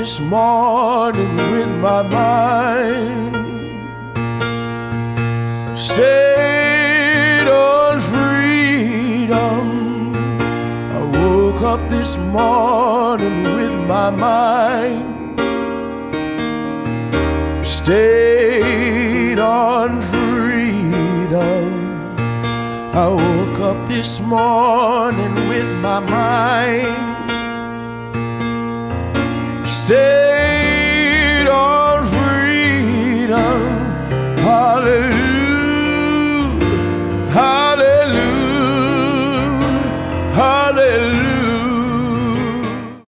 this morning with my mind stayed on freedom. I woke up this morning with my mind stayed on freedom. I woke up this morning with my mind stayed on freedom. Hallelujah.